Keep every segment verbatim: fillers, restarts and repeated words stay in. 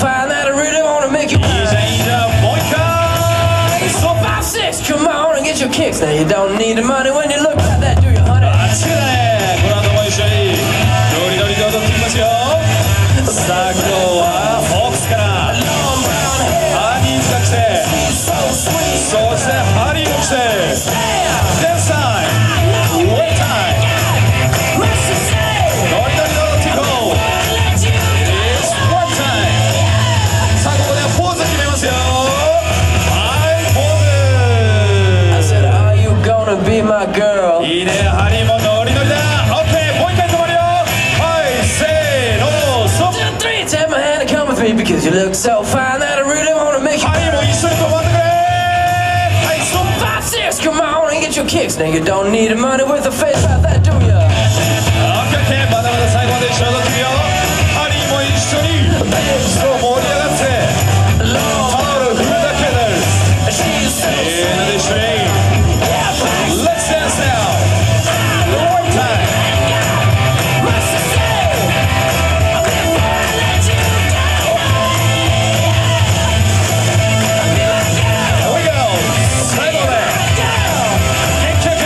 fine that I really wanna make you mine. いいじゃんいいじゃんもう一回 So five, six, come on and get your kicks. Now you don't need the money when you look like that, do you, honey? あっちだねこの後も一緒にノリノリで踊っていきますよさあ今日はホークスからハニーズが来てそしてハリーも来てデンスタイムウェイタイムノリノリで踊っていこう It's one time さあここでポーズ決めますよはいポーズ I said, are you gonna be my girl? いいねハリーもノリノリだ OK もう一回止まるよはいせーのストップ Two, three, take my hand and come with me because you look so fine that I really wanna make you ハリーも一緒に止まってくれはいストップ Five, six, come on and get your kicks. Now you don't need the money with a face like that, do ya? OK まだまだ最後まで一緒に踊ってみようハリーも一緒にそう盛り上がってタオル振るだけですみんなで一緒に Let's dance now One time Here we go 最後まで元気よく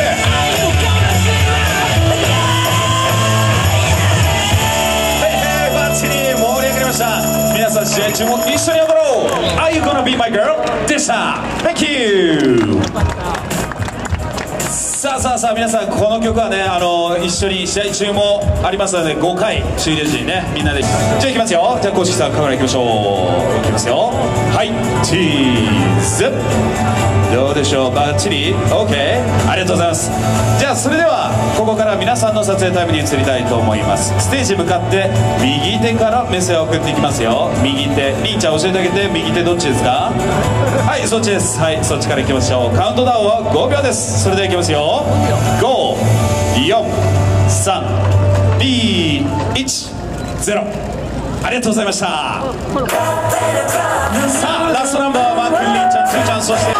皆さん試合中も一緒に踊ろう Are you gonna be my girl? でした Thank you さあさあさあ皆さんこの曲はねあの一緒に試合中もありますのでごかい終了時にねみんなでじゃあいきますよじゃあ公式さんカメラいきましょういきますよはいチーズどうでしょうバッチリ OK ありがとうございますじゃあそれではここから皆さんの撮影タイムに移りたいと思いますステージ向かって右手から目線を送っていきますよ右手りんちゃん教えてあげて右手どっちですかはいそっちですはいそっちからいきましょうカウントダウンはごびょうですそれではいきますよご、よん、さん、に、いち、ゼロありがとうございましたさあラストナンバーはマー君りんちゃんつーちゃんそして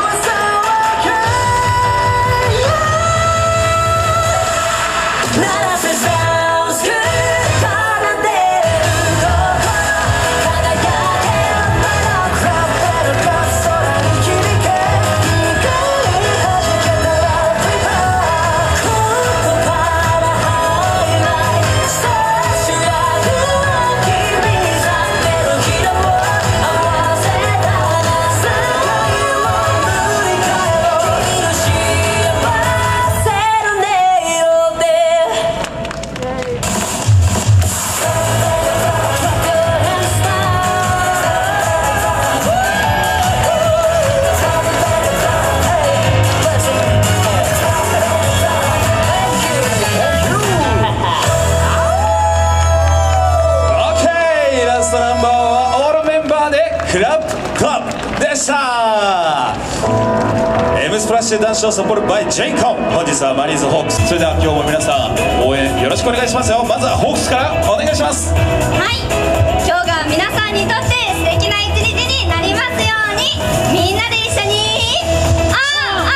クラップクラップでした M スプラッシュ男子をサポート by ジェイコン本日はマリーズホークスそれでは今日も皆さん応援よろしくお願いしますよまずはホークスからお願いしますはい今日が皆さんにとって素敵な一日になりますようにみんなで一緒にあ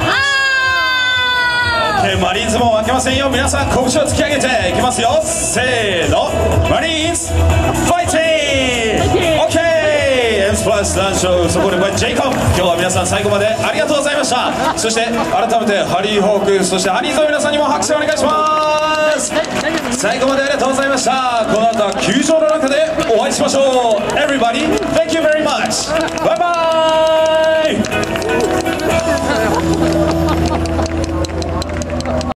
ーあーあー OK マリーンズも負けませんよ皆さん拳を突き上げていきますよせーのマリーンズファイティング OK M スプラッシュ男子そこで by ジェイコン今日は皆さん最後までありがとうございましたそして改めてハリーホークそしてハニーズの皆さんにも拍手をお願いします最後までありがとうございましたこの後は球場の中でお会いしましょう Everybody thank you very much bye bye